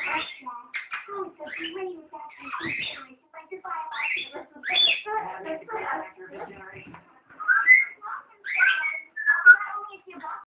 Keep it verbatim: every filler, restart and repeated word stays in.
Oh, the brain is actually so nice. If I could buy a box of this,